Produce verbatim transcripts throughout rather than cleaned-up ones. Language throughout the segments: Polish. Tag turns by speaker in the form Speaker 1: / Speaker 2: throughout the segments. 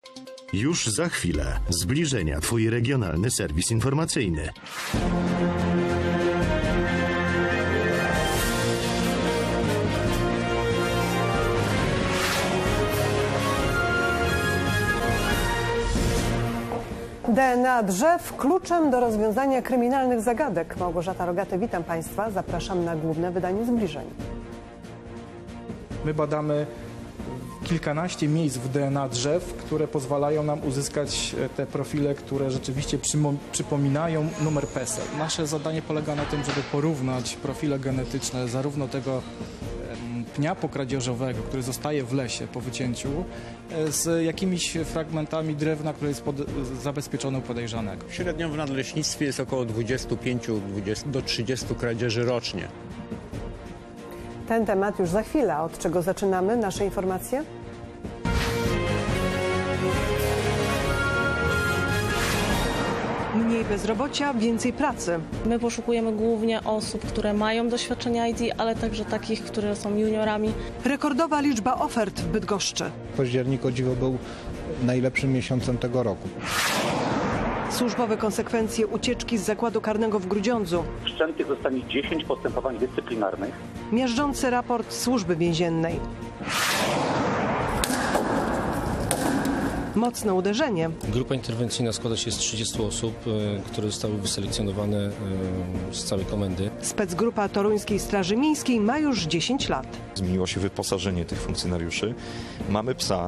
Speaker 1: Już za chwilę Zbliżenia, twój regionalny serwis informacyjny.
Speaker 2: D N A drzew kluczem do rozwiązania kryminalnych zagadek. Małgorzata Rogaty, witam Państwa. Zapraszam na główne wydanie Zbliżeń.
Speaker 3: My badamy kilkanaście miejsc w D N A drzew, które pozwalają nam uzyskać te profile, które rzeczywiście przypominają numer PESEL. Nasze zadanie polega na tym, żeby porównać profile genetyczne zarówno tego pnia pokradzieżowego, który zostaje w lesie po wycięciu, z jakimiś fragmentami drewna, które jest pod, zabezpieczone u podejrzanego.
Speaker 4: Średnio w nadleśnictwie jest około dwudziestu pięciu do trzydziestu kradzieży rocznie.
Speaker 2: Ten temat już za chwilę. Od czego zaczynamy nasze informacje? Mniej bezrobocia, więcej pracy.
Speaker 5: My poszukujemy głównie osób, które mają doświadczenie I T, ale także takich, które są juniorami.
Speaker 2: Rekordowa liczba ofert w Bydgoszczy.
Speaker 6: Październik o dziwo był najlepszym miesiącem tego roku.
Speaker 2: Służbowe konsekwencje ucieczki z zakładu karnego w Grudziądzu.
Speaker 7: Wszczętych zostanie dziesięć postępowań dyscyplinarnych.
Speaker 2: Miażdżący raport Służby Więziennej. Mocne uderzenie.
Speaker 8: Grupa interwencyjna składa się z trzydziestu osób, które zostały wyselekcjonowane z całej komendy.
Speaker 2: Specgrupa Toruńskiej Straży Miejskiej ma już dziesięć lat.
Speaker 9: Zmieniło się wyposażenie tych funkcjonariuszy. Mamy psa.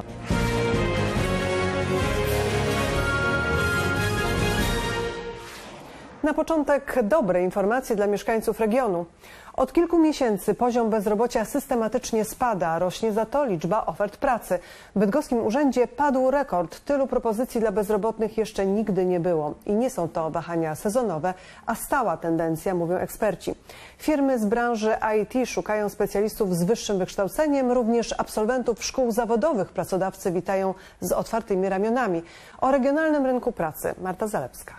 Speaker 2: Na początek dobre informacje dla mieszkańców regionu. Od kilku miesięcy poziom bezrobocia systematycznie spada, rośnie za to liczba ofert pracy. W bydgoskim urzędzie padł rekord. Tylu propozycji dla bezrobotnych jeszcze nigdy nie było. I nie są to wahania sezonowe, a stała tendencja, mówią eksperci. Firmy z branży I T szukają specjalistów z wyższym wykształceniem, również absolwentów szkół zawodowych. Pracodawcy witają z otwartymi ramionami. O regionalnym rynku pracy Marta Zalewska.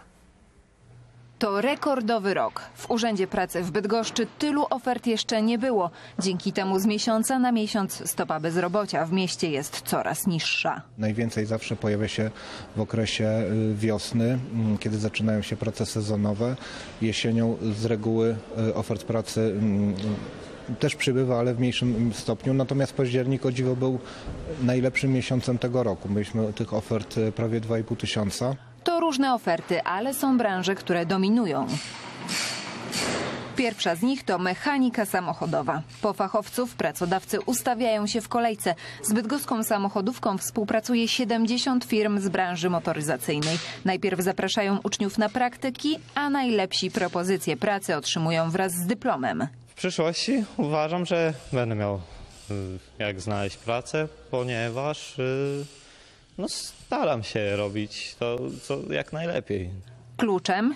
Speaker 10: To rekordowy rok. W Urzędzie Pracy w Bydgoszczy tylu ofert jeszcze nie było. Dzięki temu z miesiąca na miesiąc stopa bezrobocia w mieście jest coraz niższa.
Speaker 6: Najwięcej zawsze pojawia się w okresie wiosny, kiedy zaczynają się prace sezonowe. Jesienią z reguły ofert pracy też przybywa, ale w mniejszym stopniu. Natomiast październik o dziwo był najlepszym miesiącem tego roku. Mieliśmy tych ofert prawie dwa i pół tysiąca.
Speaker 10: To różne oferty, ale są branże, które dominują. Pierwsza z nich to mechanika samochodowa. Po fachowców pracodawcy ustawiają się w kolejce. Z bydgoską samochodówką współpracuje siedemdziesiąt firm z branży motoryzacyjnej. Najpierw zapraszają uczniów na praktyki, a najlepsi propozycje pracy otrzymują wraz z dyplomem.
Speaker 11: W przyszłości uważam, że będę miał jak znaleźć pracę, ponieważ no, staram się robić to co jak najlepiej.
Speaker 10: Kluczem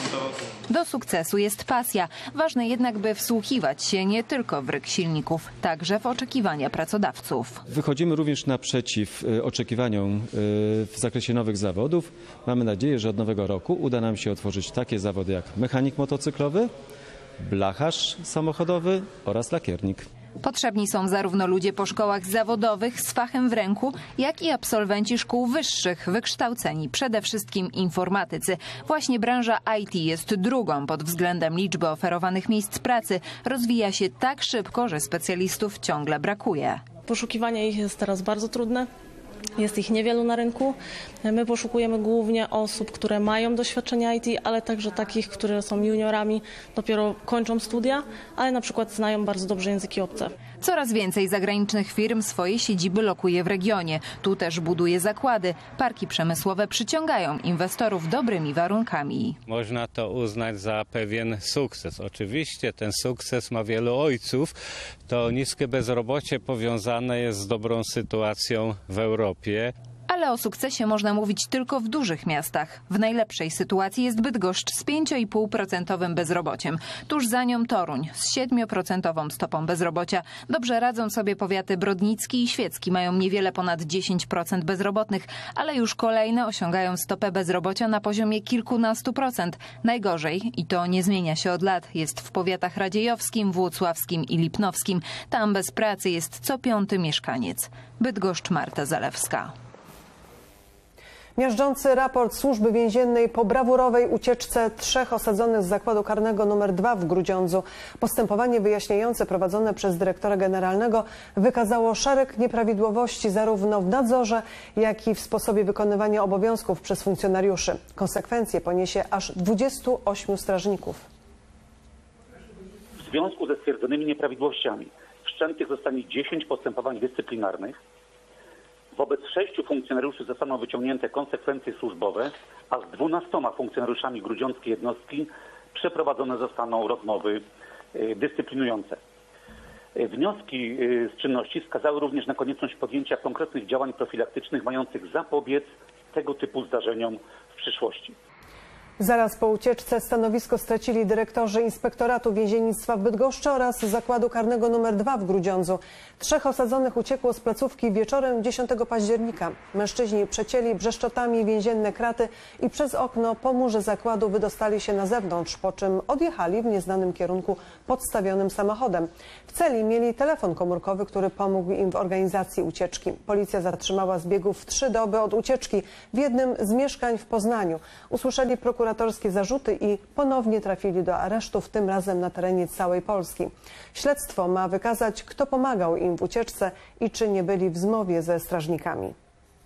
Speaker 10: do sukcesu jest pasja. Ważne jednak, by wsłuchiwać się nie tylko w ryk silników, także w oczekiwania pracodawców.
Speaker 12: Wychodzimy również naprzeciw oczekiwaniom w zakresie nowych zawodów. Mamy nadzieję, że od nowego roku uda nam się otworzyć takie zawody jak mechanik motocyklowy, blacharz samochodowy oraz lakiernik.
Speaker 10: Potrzebni są zarówno ludzie po szkołach zawodowych z fachem w ręku, jak i absolwenci szkół wyższych, wykształceni przede wszystkim informatycy. Właśnie branża I T jest drugą pod względem liczby oferowanych miejsc pracy. Rozwija się tak szybko, że specjalistów ciągle brakuje.
Speaker 5: Poszukiwanie ich jest teraz bardzo trudne. Jest ich niewielu na rynku. My poszukujemy głównie osób, które mają doświadczenie I T, ale także takich, które są juniorami, dopiero kończą studia, ale na przykład znają bardzo dobrze języki obce.
Speaker 10: Coraz więcej zagranicznych firm swoje siedziby lokuje w regionie. Tu też buduje zakłady. Parki przemysłowe przyciągają inwestorów dobrymi warunkami.
Speaker 11: Można to uznać za pewien sukces. Oczywiście ten sukces ma wielu ojców. To niskie bezrobocie powiązane jest z dobrą sytuacją w Europie.
Speaker 10: Ale o sukcesie można mówić tylko w dużych miastach. W najlepszej sytuacji jest Bydgoszcz z pięć i pół procent bezrobociem. Tuż za nią Toruń z siedmioprocentową stopą bezrobocia. Dobrze radzą sobie powiaty Brodnicki i Świecki. Mają niewiele ponad dziesięć procent bezrobotnych, ale już kolejne osiągają stopę bezrobocia na poziomie kilkunastu procent. Najgorzej, i to nie zmienia się od lat, jest w powiatach radziejowskim, włocławskim i lipnowskim. Tam bez pracy jest co piąty mieszkaniec. Bydgoszcz, Marta Zalewska.
Speaker 2: Miażdżący raport Służby Więziennej po brawurowej ucieczce trzech osadzonych z zakładu karnego numer dwa w Grudziądzu. Postępowanie wyjaśniające prowadzone przez dyrektora generalnego wykazało szereg nieprawidłowości zarówno w nadzorze, jak i w sposobie wykonywania obowiązków przez funkcjonariuszy. Konsekwencje poniesie aż dwudziestu ośmiu strażników.
Speaker 7: W związku ze stwierdzonymi nieprawidłowościami wszczętych zostanie dziesięć postępowań dyscyplinarnych. Wobec sześciu funkcjonariuszy zostaną wyciągnięte konsekwencje służbowe, a z dwunastoma funkcjonariuszami grudziąckiej jednostki przeprowadzone zostaną rozmowy dyscyplinujące. Wnioski z czynności wskazały również na konieczność podjęcia konkretnych działań profilaktycznych mających zapobiec tego typu zdarzeniom w przyszłości.
Speaker 2: Zaraz po ucieczce stanowisko stracili dyrektorzy Inspektoratu Więziennictwa w Bydgoszczy oraz Zakładu Karnego numer dwa w Grudziądzu. Trzech osadzonych uciekło z placówki wieczorem dziesiątego października. Mężczyźni przecięli brzeszczotami więzienne kraty i przez okno po murze zakładu wydostali się na zewnątrz, po czym odjechali w nieznanym kierunku podstawionym samochodem. W celi mieli telefon komórkowy, który pomógł im w organizacji ucieczki. Policja zatrzymała zbiegów trzy doby od ucieczki w jednym z mieszkań w Poznaniu. Usłyszeli prokuratorskie zarzuty i ponownie trafili do aresztów, tym razem na terenie całej Polski. Śledztwo ma wykazać, kto pomagał im w ucieczce i czy nie byli w zmowie ze strażnikami.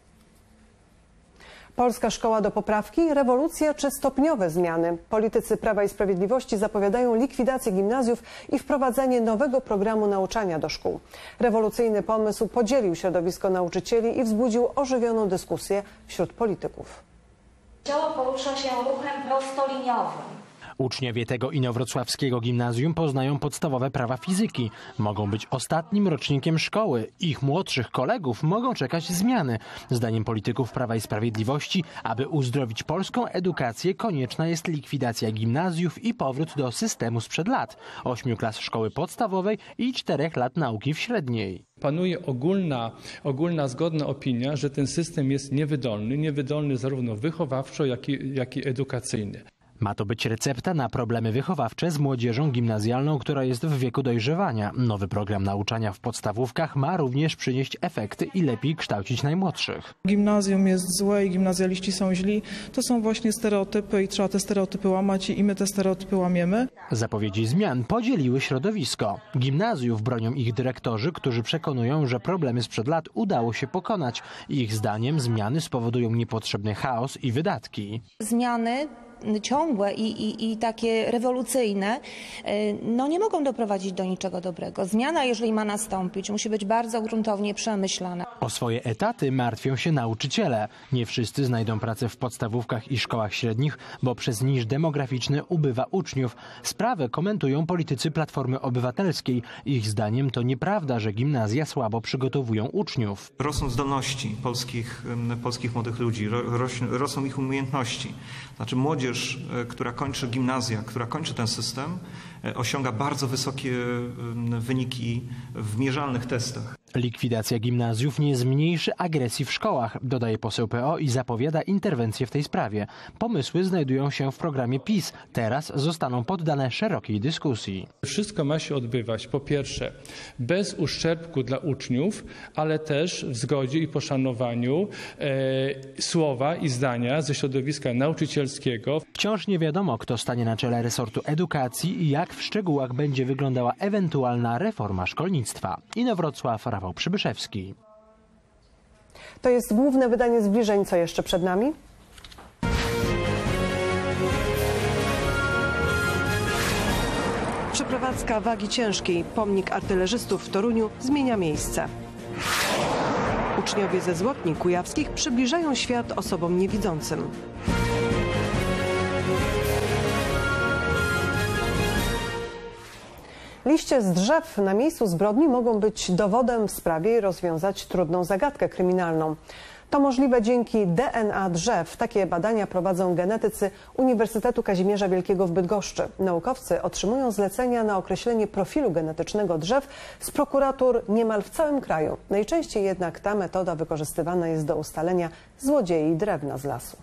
Speaker 2: Polska szkoła do poprawki, rewolucja czy stopniowe zmiany? Politycy Prawa i Sprawiedliwości zapowiadają likwidację gimnazjów i wprowadzenie nowego programu nauczania do szkół. Rewolucyjny pomysł podzielił środowisko nauczycieli i wzbudził ożywioną dyskusję wśród polityków.
Speaker 13: Ciało porusza się ruchem prostoliniowym.
Speaker 14: Uczniowie tego inowrocławskiego gimnazjum poznają podstawowe prawa fizyki. Mogą być ostatnim rocznikiem szkoły. Ich młodszych kolegów mogą czekać zmiany. Zdaniem polityków Prawa i Sprawiedliwości, aby uzdrowić polską edukację, konieczna jest likwidacja gimnazjów i powrót do systemu sprzed lat. Ośmiu klas szkoły podstawowej i czterech lat nauki w średniej.
Speaker 15: Panuje ogólna, ogólna zgodna opinia, że ten system jest niewydolny, niewydolny zarówno wychowawczo, jak i, jak i edukacyjnie.
Speaker 14: Ma to być recepta na problemy wychowawcze z młodzieżą gimnazjalną, która jest w wieku dojrzewania. Nowy program nauczania w podstawówkach ma również przynieść efekty i lepiej kształcić najmłodszych.
Speaker 16: Gimnazjum jest złe i gimnazjaliści są źli. To są właśnie stereotypy i trzeba te stereotypy łamać i my te stereotypy łamiemy.
Speaker 14: Zapowiedzi zmian podzieliły środowisko. Gimnazjów bronią ich dyrektorzy, którzy przekonują, że problemy sprzed lat udało się pokonać. Ich zdaniem zmiany spowodują niepotrzebny chaos i wydatki.
Speaker 17: Zmiany ciągłe i, i, i takie rewolucyjne no nie mogą doprowadzić do niczego dobrego. Zmiana, jeżeli ma nastąpić, musi być bardzo gruntownie przemyślana.
Speaker 14: O swoje etaty martwią się nauczyciele. Nie wszyscy znajdą pracę w podstawówkach i szkołach średnich, bo przez niż demograficzny ubywa uczniów. Sprawę komentują politycy Platformy Obywatelskiej. Ich zdaniem to nieprawda, że gimnazja słabo przygotowują uczniów.
Speaker 18: Rosną zdolności polskich, polskich młodych ludzi, ros, rosną ich umiejętności. Znaczy młodzież, która kończy gimnazja, która kończy ten system, osiąga bardzo wysokie wyniki w mierzalnych testach.
Speaker 14: Likwidacja gimnazjów nie zmniejszy agresji w szkołach, dodaje poseł P O i zapowiada interwencję w tej sprawie. Pomysły znajdują się w programie PiS. Teraz zostaną poddane szerokiej dyskusji.
Speaker 15: Wszystko ma się odbywać, po pierwsze, bez uszczerbku dla uczniów, ale też w zgodzie i poszanowaniu e, słowa i zdania ze środowiska nauczycielskiego.
Speaker 14: Wciąż nie wiadomo, kto stanie na czele resortu edukacji i jak w szczegółach będzie wyglądała ewentualna reforma szkolnictwa. Inowrocław, Rafał Przybyszewski.
Speaker 2: To jest główne wydanie Zbliżeń. Co jeszcze przed nami? Przeprowadzka wagi ciężkiej. Pomnik artylerzystów w Toruniu zmienia miejsce. Uczniowie ze Złotni Kujawskich przybliżają świat osobom niewidzącym. Liście z drzew na miejscu zbrodni mogą być dowodem w sprawie i rozwiązać trudną zagadkę kryminalną. To możliwe dzięki D N A drzew. Takie badania prowadzą genetycy Uniwersytetu Kazimierza Wielkiego w Bydgoszczy. Naukowcy otrzymują zlecenia na określenie profilu genetycznego drzew z prokuratur niemal w całym kraju. Najczęściej jednak ta metoda wykorzystywana jest do ustalenia złodziei drewna z lasu.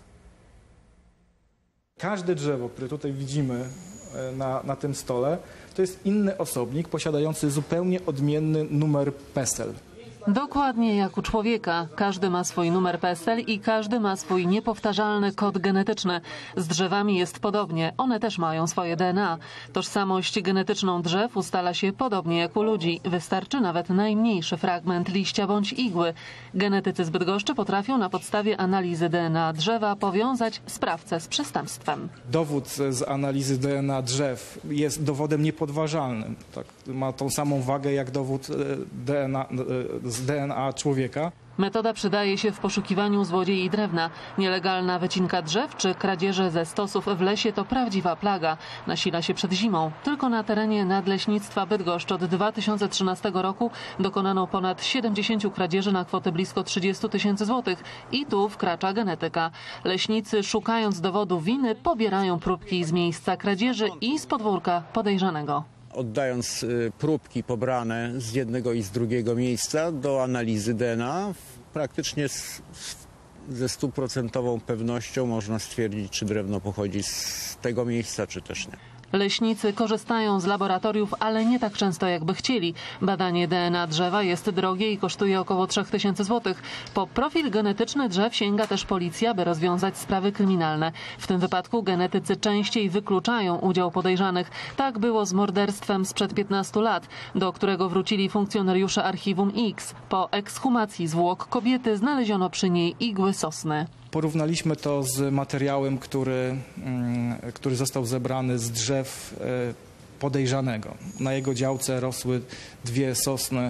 Speaker 3: Każde drzewo, które tutaj widzimy na, na tym stole, to jest inny osobnik posiadający zupełnie odmienny numer PESEL.
Speaker 19: Dokładnie jak u człowieka. Każdy ma swój numer P E S E L i każdy ma swój niepowtarzalny kod genetyczny. Z drzewami jest podobnie. One też mają swoje D N A. Tożsamość genetyczną drzew ustala się podobnie jak u ludzi. Wystarczy nawet najmniejszy fragment liścia bądź igły. Genetycy z Bydgoszczy potrafią na podstawie analizy D N A drzewa powiązać sprawcę z przestępstwem.
Speaker 3: Dowód z analizy D N A drzew jest dowodem niepodważalnym. Tak, ma tą samą wagę jak dowód D N A, z D N A człowieka.
Speaker 19: Metoda przydaje się w poszukiwaniu złodziei drewna. Nielegalna wycinka drzew czy kradzieże ze stosów w lesie to prawdziwa plaga. Nasila się przed zimą. Tylko na terenie Nadleśnictwa Bydgoszcz od dwa tysiące trzynastego roku dokonano ponad siedemdziesiąt kradzieży na kwotę blisko trzydziestu tysięcy złotych. I tu wkracza genetyka. Leśnicy, szukając dowodu winy, pobierają próbki z miejsca kradzieży i z podwórka podejrzanego.
Speaker 4: Oddając próbki pobrane z jednego i z drugiego miejsca do analizy D N A, praktycznie z, ze stuprocentową pewnością można stwierdzić, czy drewno pochodzi z tego miejsca, czy też nie.
Speaker 19: Leśnicy korzystają z laboratoriów, ale nie tak często jakby chcieli. Badanie D N A drzewa jest drogie i kosztuje około trzech tysięcy złotych. Po profil genetyczny drzew sięga też policja, by rozwiązać sprawy kryminalne. W tym wypadku genetycy częściej wykluczają udział podejrzanych. Tak było z morderstwem sprzed piętnastu lat, do którego wrócili funkcjonariusze Archiwum X. Po ekshumacji zwłok kobiety znaleziono przy niej igły sosny.
Speaker 3: Porównaliśmy to z materiałem, który, który został zebrany z drzew podejrzanego. Na jego działce rosły dwie sosny,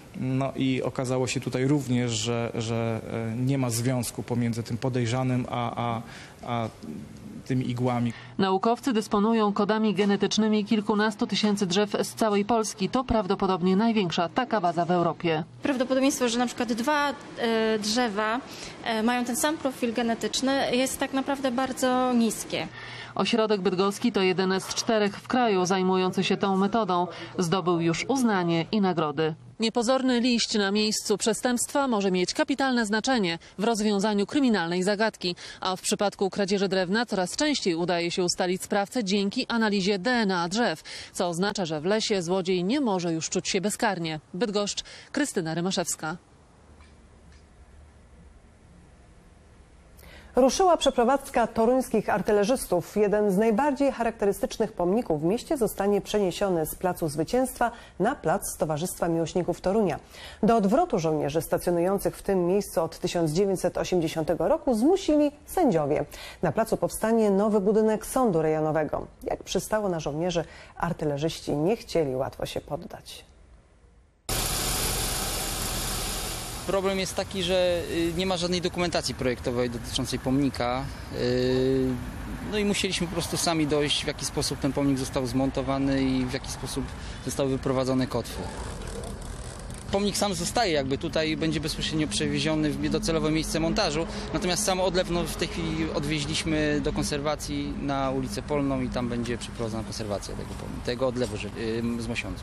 Speaker 3: no i okazało się tutaj również, że, że nie ma związku pomiędzy tym podejrzanym a, a, a tymi igłami.
Speaker 19: Naukowcy dysponują kodami genetycznymi kilkunastu tysięcy drzew z całej Polski. To prawdopodobnie największa taka baza w Europie.
Speaker 20: Prawdopodobieństwo, że na przykład dwa e, drzewa e, mają ten sam profil genetyczny, jest tak naprawdę bardzo niskie.
Speaker 19: Ośrodek bydgoski to jeden z czterech w kraju zajmujący się tą metodą. Zdobył już uznanie i nagrody. Niepozorny liść na miejscu przestępstwa może mieć kapitalne znaczenie w rozwiązaniu kryminalnej zagadki, a w przypadku kradzieży drewna coraz częściej udaje się ustalić sprawcę dzięki analizie D N A drzew, co oznacza, że w lesie złodziej nie może już czuć się bezkarnie. Bydgoszcz, Krystyna Rymaszewska.
Speaker 2: Ruszyła przeprowadzka toruńskich artylerzystów. Jeden z najbardziej charakterystycznych pomników w mieście zostanie przeniesiony z Placu Zwycięstwa na plac Towarzystwa Miłośników Torunia. Do odwrotu żołnierzy stacjonujących w tym miejscu od tysiąc dziewięćset osiemdziesiątego roku zmusili sędziowie. Na placu powstanie nowy budynek sądu rejonowego. Jak przystało na żołnierzy, artylerzyści nie chcieli łatwo się poddać.
Speaker 21: Problem jest taki, że nie ma żadnej dokumentacji projektowej dotyczącej pomnika. No i musieliśmy po prostu sami dojść, w jaki sposób ten pomnik został zmontowany i w jaki sposób zostały wyprowadzone kotwy. Pomnik sam zostaje, jakby tutaj będzie bezpośrednio przewieziony w docelowe miejsce montażu, natomiast sam odlew no, w tej chwili odwieźliśmy do konserwacji na ulicę Polną i tam będzie przeprowadzona konserwacja tego, tego odlewu z Mosiądzu.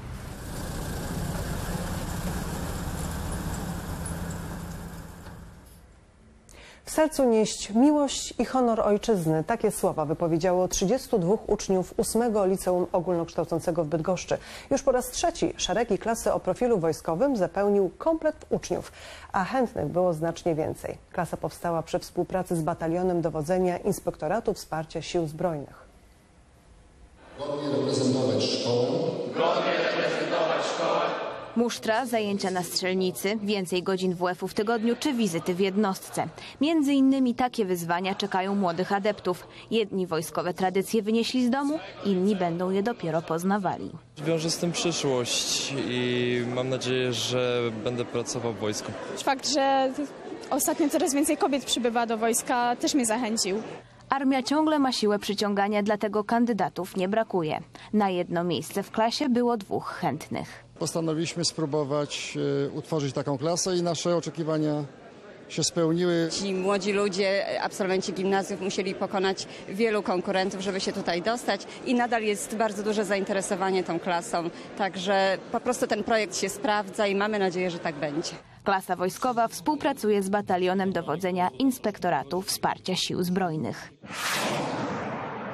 Speaker 2: W sercu nieść miłość i honor ojczyzny. Takie słowa wypowiedziało trzydziestu dwóch uczniów ósmego Liceum Ogólnokształcącego w Bydgoszczy. Już po raz trzeci szeregi klasy o profilu wojskowym zapełnił komplet uczniów, a chętnych było znacznie więcej. Klasa powstała przy współpracy z Batalionem Dowodzenia Inspektoratu Wsparcia Sił Zbrojnych.
Speaker 22: Godnie reprezentować szkołę. Godnie reprezentować szkołę.
Speaker 23: Musztra, zajęcia na strzelnicy, więcej godzin W F-u w tygodniu czy wizyty w jednostce. Między innymi takie wyzwania czekają młodych adeptów. Jedni wojskowe tradycje wynieśli z domu, inni będą je dopiero poznawali.
Speaker 24: Wiąże z tym przyszłość i mam nadzieję, że będę pracował w wojsku.
Speaker 25: Fakt, że ostatnio coraz więcej kobiet przybywa do wojska, też mnie zachęcił.
Speaker 23: Armia ciągle ma siłę przyciągania, dlatego kandydatów nie brakuje. Na jedno miejsce w klasie było dwóch chętnych.
Speaker 26: Postanowiliśmy spróbować y, utworzyć taką klasę i nasze oczekiwania się spełniły.
Speaker 27: Ci młodzi ludzie, absolwenci gimnazjów musieli pokonać wielu konkurentów, żeby się tutaj dostać i nadal jest bardzo duże zainteresowanie tą klasą. Także po prostu ten projekt się sprawdza i mamy nadzieję, że tak będzie.
Speaker 23: Klasa wojskowa współpracuje z Batalionem Dowodzenia Inspektoratu Wsparcia Sił Zbrojnych.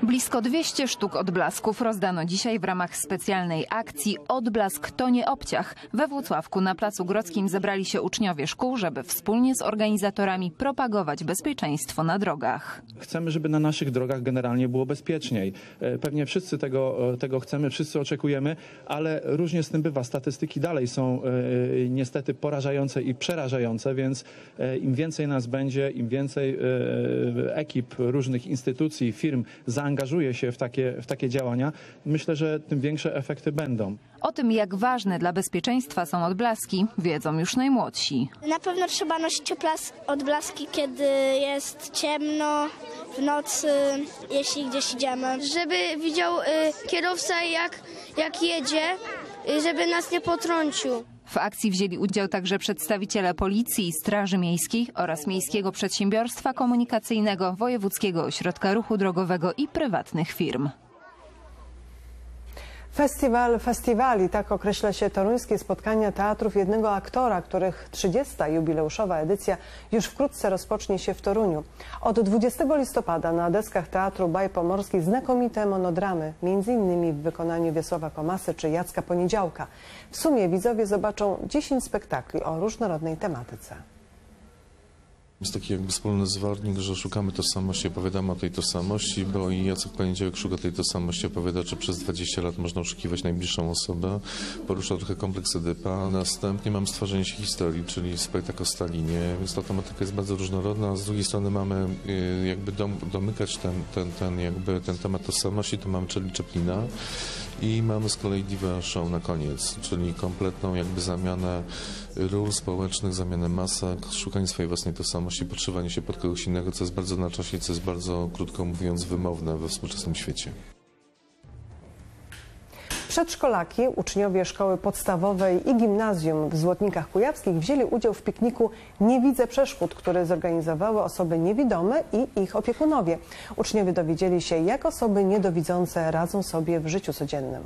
Speaker 10: Blisko dwieście sztuk odblasków rozdano dzisiaj w ramach specjalnej akcji Odblask to nie obciach. We Włocławku na Placu Grodzkim zebrali się uczniowie szkół, żeby wspólnie z organizatorami propagować bezpieczeństwo na drogach.
Speaker 1: Chcemy, żeby na naszych drogach generalnie było bezpieczniej. Pewnie wszyscy tego, tego chcemy, wszyscy oczekujemy, ale różnie z tym bywa. Statystyki dalej są e, niestety porażające i przerażające, więc e, im więcej nas będzie, im więcej e, ekip różnych instytucji, firm zaangażuje się w takie, w takie działania, myślę, że tym większe efekty będą.
Speaker 10: O tym, jak ważne dla bezpieczeństwa są odblaski, wiedzą już najmłodsi.
Speaker 5: Na pewno trzeba nosić odblaski, kiedy jest ciemno, w nocy, jeśli gdzieś idziemy.
Speaker 6: Żeby widział y, kierowca, jak, jak jedzie, y, żeby nas nie potrącił.
Speaker 10: W akcji wzięli udział także przedstawiciele Policji, Straży Miejskiej oraz Miejskiego Przedsiębiorstwa Komunikacyjnego, Wojewódzkiego Ośrodka Ruchu Drogowego i prywatnych firm.
Speaker 2: Festiwal festiwali, tak określa się toruńskie spotkania teatrów jednego aktora, których trzydziesta jubileuszowa edycja już wkrótce rozpocznie się w Toruniu. Od dwudziestego listopada na deskach Teatru Baj Pomorski znakomite monodramy, między innymi w wykonaniu Wiesława Komasy czy Jacka Poniedziałka. W sumie widzowie zobaczą dziesięć spektakli o różnorodnej tematyce.
Speaker 8: Jest taki jakby wspólny zwarnik, że szukamy tożsamości, opowiadamy o tej tożsamości, bo i Jacek Poniedziałek szuka tej tożsamości, opowiada, że przez dwadzieścia lat można oszukiwać najbliższą osobę, porusza trochę kompleks Edypa. Następnie mamy stworzenie się historii, czyli spektakl o Stalinie, więc ta tematyka jest bardzo różnorodna, a z drugiej strony mamy jakby dom, domykać ten, ten, ten, jakby ten temat tożsamości, to mamy Charlie Chaplina i mamy z kolei Diva Show na koniec, czyli kompletną jakby zamianę ról społecznych, zamianę masek, szukanie swojej własnej tożsamości, podszywanie się pod kogoś innego, co jest bardzo na czasie, co jest bardzo, krótko mówiąc, wymowne we współczesnym świecie.
Speaker 2: Przedszkolaki, uczniowie szkoły podstawowej i gimnazjum w Złotnikach Kujawskich wzięli udział w pikniku Nie widzę przeszkód, który zorganizowały osoby niewidome i ich opiekunowie. Uczniowie dowiedzieli się, jak osoby niedowidzące radzą sobie w życiu codziennym.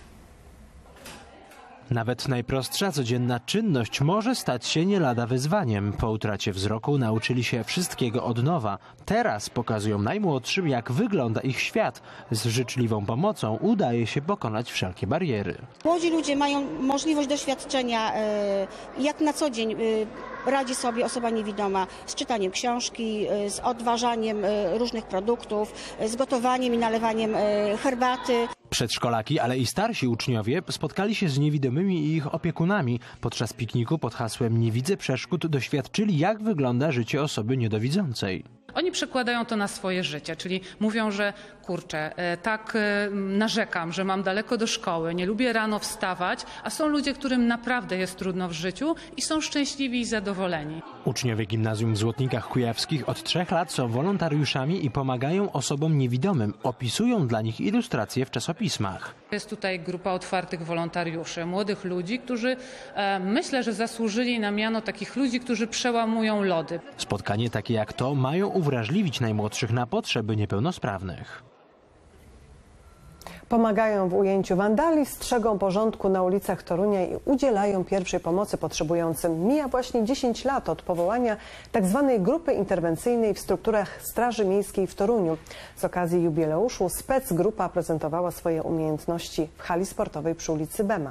Speaker 14: Nawet najprostsza codzienna czynność może stać się nie lada wyzwaniem. Po utracie wzroku nauczyli się wszystkiego od nowa. Teraz pokazują najmłodszym, jak wygląda ich świat. Z życzliwą pomocą udaje się pokonać wszelkie bariery.
Speaker 9: Młodzi ludzie mają możliwość doświadczenia, jak na co dzień radzi sobie osoba niewidoma z czytaniem książki, z odważaniem różnych produktów, z gotowaniem i nalewaniem herbaty.
Speaker 14: Przedszkolaki, ale i starsi uczniowie spotkali się z niewidomymi i ich opiekunami. Podczas pikniku pod hasłem Nie widzę przeszkód doświadczyli, jak wygląda życie osoby niedowidzącej.
Speaker 11: Oni przekładają to na swoje życie, czyli mówią, że kurczę, tak narzekam, że mam daleko do szkoły, nie lubię rano wstawać, a są ludzie, którym naprawdę jest trudno w życiu i są szczęśliwi i zadowoleni.
Speaker 14: Uczniowie gimnazjum w Złotnikach Kujawskich od trzech lat są wolontariuszami i pomagają osobom niewidomym. Opisują dla nich ilustracje w czasopismach.
Speaker 11: Jest tutaj grupa otwartych wolontariuszy, młodych ludzi, którzy e, myślę, że zasłużyli na miano takich ludzi, którzy przełamują lody.
Speaker 14: Spotkanie takie jak to mają uwrażliwić najmłodszych na potrzeby niepełnosprawnych.
Speaker 2: Pomagają w ujęciu wandali, strzegą porządku na ulicach Torunia i udzielają pierwszej pomocy potrzebującym. Mija właśnie dziesięć lat od powołania tzw. grupy interwencyjnej w strukturach Straży Miejskiej w Toruniu. Z okazji jubileuszu specgrupa prezentowała swoje umiejętności w hali sportowej przy ulicy Bema.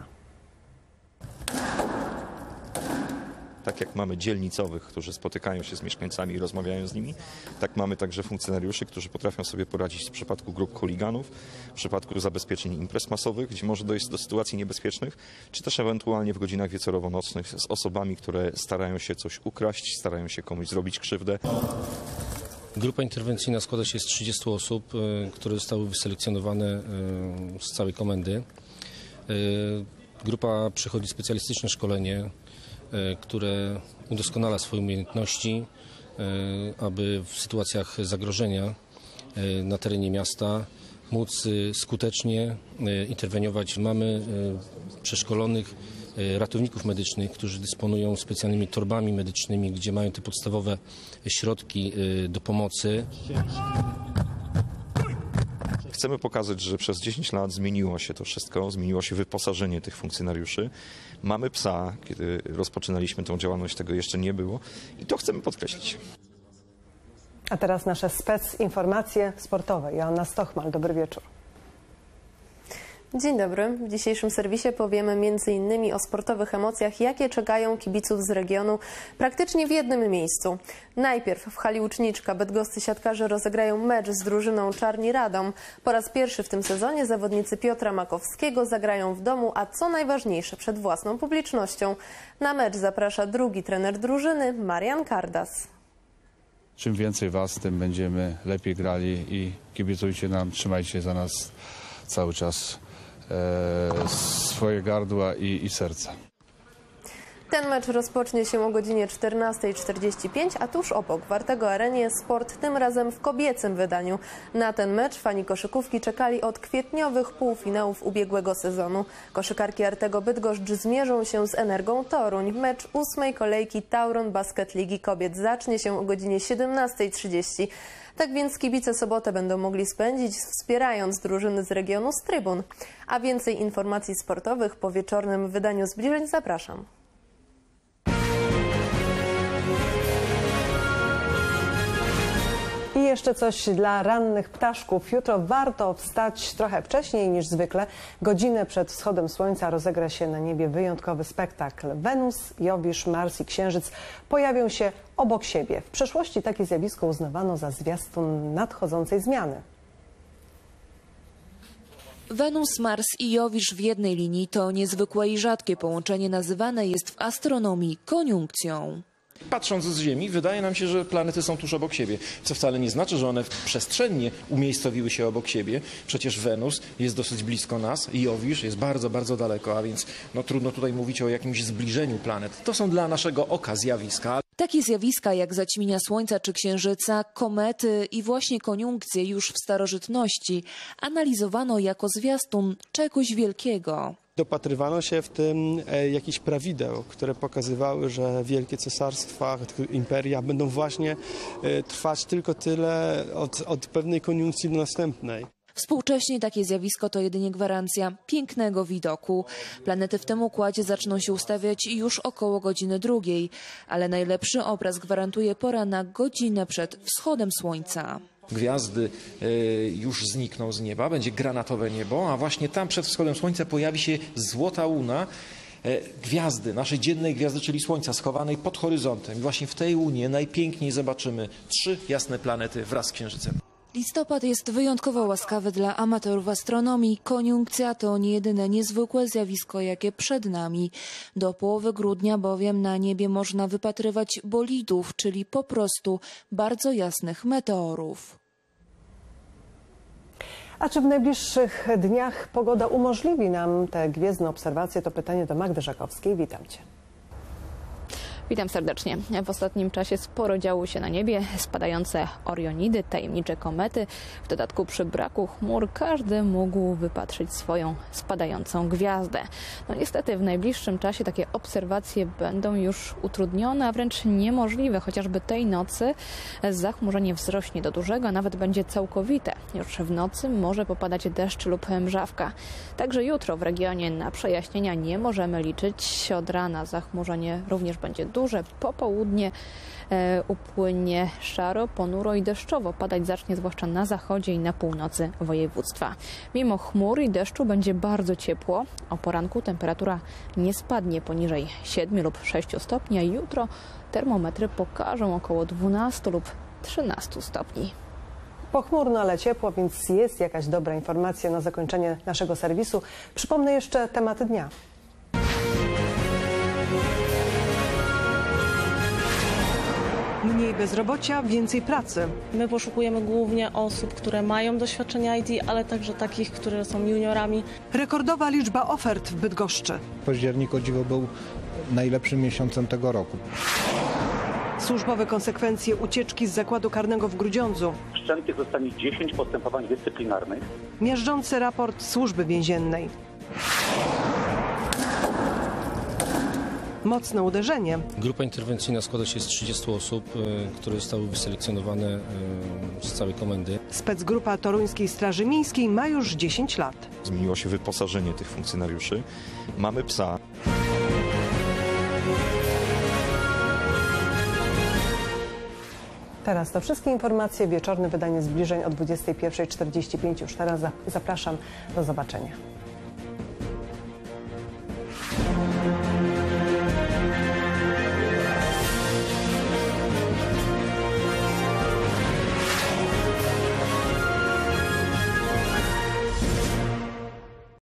Speaker 12: Tak jak mamy dzielnicowych, którzy spotykają się z mieszkańcami i rozmawiają z nimi, tak mamy także funkcjonariuszy, którzy potrafią sobie poradzić w przypadku grup chuliganów, w przypadku zabezpieczeń imprez masowych, gdzie może dojść do sytuacji niebezpiecznych, czy też ewentualnie w godzinach wieczorowo-nocnych z osobami, które starają się coś ukraść, starają się komuś zrobić krzywdę.
Speaker 28: Grupa interwencyjna składa się z trzydziestu osób, które zostały wyselekcjonowane z całej komendy. Grupa przechodzi specjalistyczne szkolenie, które udoskonala swoje umiejętności, aby w sytuacjach zagrożenia na terenie miasta móc skutecznie interweniować. Mamy przeszkolonych ratowników medycznych, którzy dysponują specjalnymi torbami medycznymi, gdzie mają te podstawowe środki do pomocy.
Speaker 12: Chcemy pokazać, że przez dziesięć lat zmieniło się to wszystko, zmieniło się wyposażenie tych funkcjonariuszy. Mamy psa, kiedy rozpoczynaliśmy tę działalność, tego jeszcze nie było i to chcemy podkreślić.
Speaker 2: A teraz nasze spec informacje sportowe. Joanna Stochmal, dobry wieczór.
Speaker 3: Dzień dobry. W dzisiejszym serwisie powiemy między innymi o sportowych emocjach, jakie czekają kibiców z regionu praktycznie w jednym miejscu. Najpierw w hali Łuczniczka bydgoscy siatkarze rozegrają mecz z drużyną Czarni Radom. Po raz pierwszy w tym sezonie zawodnicy Piotra Makowskiego zagrają w domu, a co najważniejsze przed własną publicznością. Na mecz zaprasza drugi trener drużyny, Marian Kardas.
Speaker 4: Czym więcej was, tym będziemy lepiej grali i kibicujcie nam, trzymajcie za nas cały czas e, swoje gardła i, i serca.
Speaker 3: Ten mecz rozpocznie się o godzinie czternastej czterdzieści pięć, a tuż obok w Artego Arenie sport, tym razem w kobiecym wydaniu. Na ten mecz fani koszykówki czekali od kwietniowych półfinałów ubiegłego sezonu. Koszykarki Artego Bydgoszcz zmierzą się z Energą Toruń. Mecz ósmej kolejki Tauron Basket Ligi Kobiet zacznie się o godzinie siedemnastej trzydzieści. Tak więc kibice sobotę będą mogli spędzić, wspierając drużyny z regionu z trybun. A więcej informacji sportowych po wieczornym wydaniu zbliżeń zapraszam.
Speaker 2: I jeszcze coś dla rannych ptaszków. Jutro warto wstać trochę wcześniej niż zwykle. Godzinę przed wschodem słońca rozegra się na niebie wyjątkowy spektakl. Wenus, Jowisz, Mars i Księżyc pojawią się obok siebie. W przeszłości takie zjawisko uznawano za zwiastun nadchodzącej zmiany.
Speaker 7: Wenus, Mars i Jowisz w jednej linii to niezwykłe i rzadkie połączenie, nazywane jest w astronomii koniunkcją.
Speaker 13: Patrząc z Ziemi, wydaje nam się, że planety są tuż obok siebie, co wcale nie znaczy, że one przestrzennie umiejscowiły się obok siebie. Przecież Wenus jest dosyć blisko nas i Jowisz jest bardzo, bardzo daleko, a więc no, trudno tutaj mówić o jakimś zbliżeniu planet. To są dla naszego oka zjawiska.
Speaker 7: Takie zjawiska jak zaćmienia Słońca czy Księżyca, komety i właśnie koniunkcje już w starożytności analizowano jako zwiastun czegoś wielkiego.
Speaker 15: Dopatrywano się w tym jakichś prawideł, które pokazywały, że wielkie cesarstwa, imperia będą właśnie trwać tylko tyle od, od pewnej koniunkcji do następnej.
Speaker 7: Współcześnie takie zjawisko to jedynie gwarancja pięknego widoku. Planety w tym układzie zaczną się ustawiać już około godziny drugiej, ale najlepszy obraz gwarantuje pora na godzinę przed wschodem słońca.
Speaker 13: Gwiazdy już znikną z nieba, będzie granatowe niebo, a właśnie tam przed wschodem słońca pojawi się złota łuna gwiazdy, naszej dziennej gwiazdy, czyli Słońca, schowanej pod horyzontem. I właśnie w tej łunie najpiękniej zobaczymy trzy jasne planety wraz z Księżycem.
Speaker 7: Listopad jest wyjątkowo łaskawy dla amatorów astronomii. Koniunkcja to nie jedyne niezwykłe zjawisko, jakie przed nami. Do połowy grudnia bowiem na niebie można wypatrywać bolidów, czyli po prostu bardzo jasnych meteorów.
Speaker 2: A czy w najbliższych dniach pogoda umożliwi nam te gwiezdne obserwacje? To pytanie do Magdy Żakowskiej. Witam Cię.
Speaker 16: Witam serdecznie. W ostatnim czasie sporo działo się na niebie. Spadające Orionidy, tajemnicze komety. W dodatku przy braku chmur każdy mógł wypatrzyć swoją spadającą gwiazdę. No niestety w najbliższym czasie takie obserwacje będą już utrudnione, a wręcz niemożliwe. Chociażby tej nocy zachmurzenie wzrośnie do dużego, a nawet będzie całkowite. Już w nocy może popadać deszcz lub mrzawka. Także jutro w regionie na przejaśnienia nie możemy liczyć. Od rana zachmurzenie również będzie duże, popołudnie e, upłynie szaro, ponuro i deszczowo. Padać zacznie zwłaszcza na zachodzie i na północy województwa. Mimo chmur i deszczu będzie bardzo ciepło. O poranku temperatura nie spadnie poniżej siedmiu lub sześciu stopni, a jutro termometry pokażą około dwunastu lub trzynastu stopni.
Speaker 2: Pochmurno, ale ciepło, więc jest jakaś dobra informacja na zakończenie naszego serwisu. Przypomnę jeszcze tematy dnia. Mniej bezrobocia, więcej pracy.
Speaker 17: My poszukujemy głównie osób, które mają doświadczenie I T, ale także takich, które są juniorami.
Speaker 2: Rekordowa liczba ofert w Bydgoszczy.
Speaker 18: Październik o dziwo był najlepszym miesiącem tego roku.
Speaker 2: Służbowe konsekwencje ucieczki z zakładu karnego w Grudziądzu.
Speaker 29: Wszczętych zostanie dziesięć postępowań dyscyplinarnych.
Speaker 2: Miażdżący raport Służby Więziennej. Mocne uderzenie.
Speaker 28: Grupa interwencyjna składa się z trzydziestu osób, które zostały wyselekcjonowane z całej komendy.
Speaker 2: Specgrupa Toruńskiej Straży Miejskiej ma już dziesięć lat.
Speaker 12: Zmieniło się wyposażenie tych funkcjonariuszy. Mamy psa.
Speaker 2: Teraz to wszystkie informacje. Wieczorne wydanie zbliżeń o dwudziestej pierwszej czterdzieści pięć już teraz. Zapraszam. Do zobaczenia.